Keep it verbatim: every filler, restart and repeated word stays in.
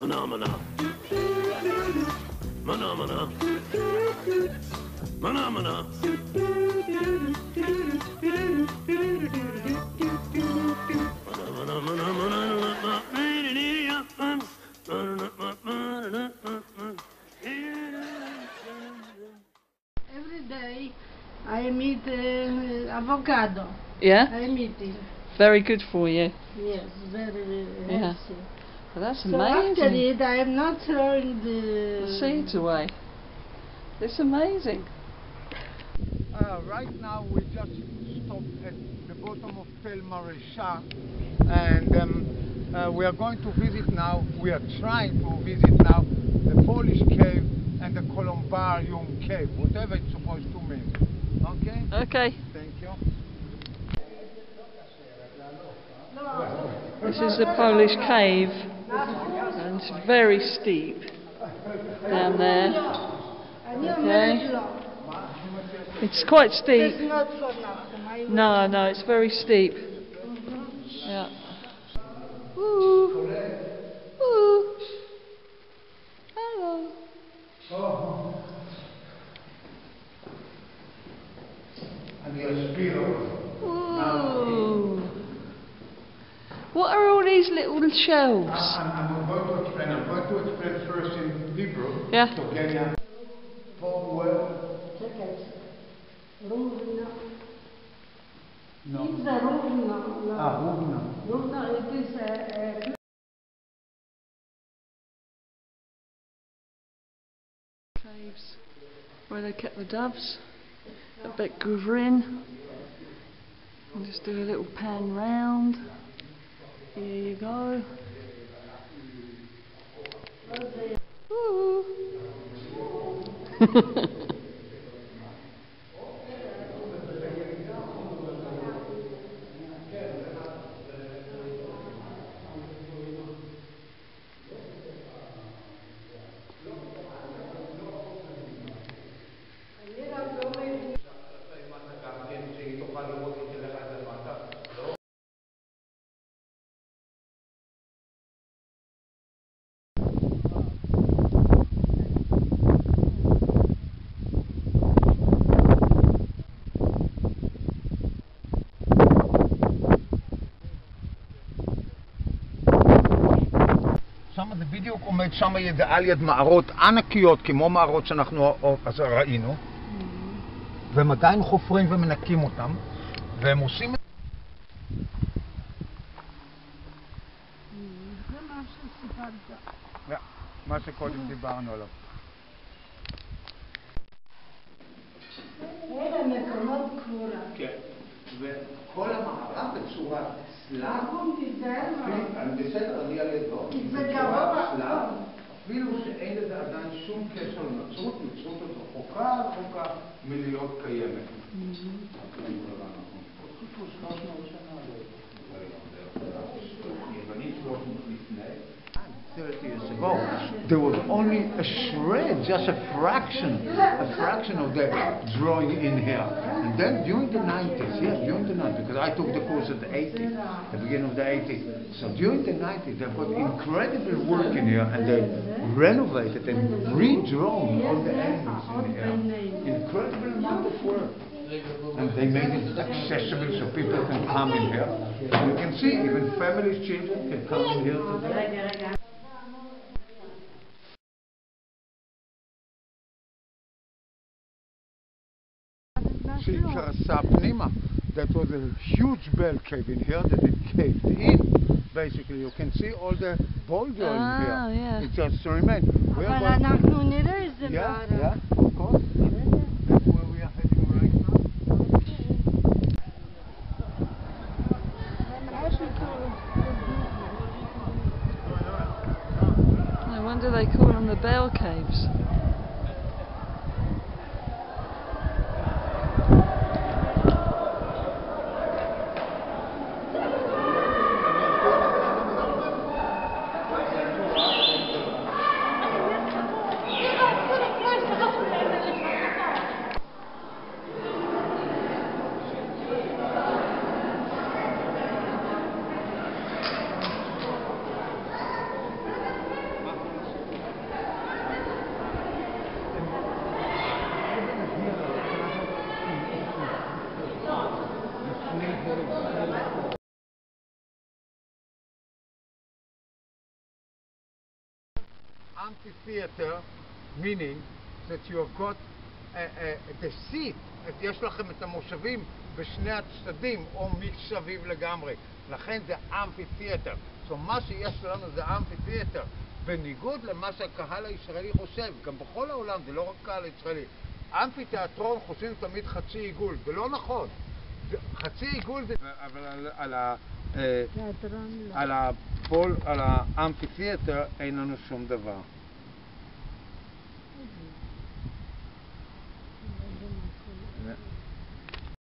Phenomena. Phenomena. Phenomena. Every day I eat uh, avocado. Yeah? I'm eating. Very good for you. Yes, very uh, Yeah. healthy. Well, that's So after amazing. it, I am not throwing the, The seeds away. It's amazing. Uh, right now we just stopped at the bottom of Tel Maresha, and um, uh, we are going to visit now, we are trying to visit now the Polish cave and the Columbarium cave, whatever it's supposed to mean. Okay? Okay. Thank you. This is the Polish cave, and it's very steep down there. Okay. It's quite steep. It's not for nothing. I No, no, it's very steep. Yeah. Ooh. Ooh. Hello. Ooh. What are all these little shelves? I'm, I'm going to explain. I'm going to explain first in Hebrew. Yeah. So can you forward? Równo. No. It's a równo. No. Ah, równo. Równo, it is a, a Caves where they kept the doves. A bit grin. And just do a little pan round. Here you go. Ooh. שם זה בדיוק עומד, שם זה על יד מערות ענקיות כמו מערות שאנחנו אז ראינו, והם עדיין חופרים ומנקים אותם, והם עושים את זה. מה שקודם דיברנו עליו. אלה מקומות קבורה. כן, וכל המערה בצורת סלאב, בסדר, אני על ידו, בצורת סלאב, אפילו שאין לזה עדיין שום קשר לנצרות, נצרות הזאת רחוקה רחוקה מלהיות קיימת. יוונית שלוש מאות לפני. thirty years ago, there was only a shred, just a fraction, a fraction of the drawing in here. And then during the nineties, yes, during the nineties, because I took the course at the eighties, the beginning of the eighties. So during the nineties, they've got incredible work in here, and they renovated and redrawn all the angles in here. Incredible amount of work. And they made it accessible so people can come in here. You can see, even families, children can come in here today. She קרסה פנימה. That was a huge bell cave in here that it caved in. Basically, you can see all the boulder Ah, in here. yeah. It just remained. We are אבל going- אנחנו נראה איזה Yeah, מערה. yeah, of course. That's where we are heading right now. No wonder they call them the Bell Caves. amphitheater, meaning that you have got uh, uh, the seat, יש לכם את המושבים בשני הצדדים או מסביב לגמרי, לכן זה amphitheater. so מה שיש לנו זה amphitheater, בניגוד למה שהקהל הישראלי חושב, גם בכל העולם, זה לא רק קהל הישראלי. אמפיתיאטרון חושבים תמיד חצי עיגול, זה לא נכון. חצי עיגול זה... אבל על, על, ה, על, הפול, על האמפיתיאטר אין לנו שום דבר.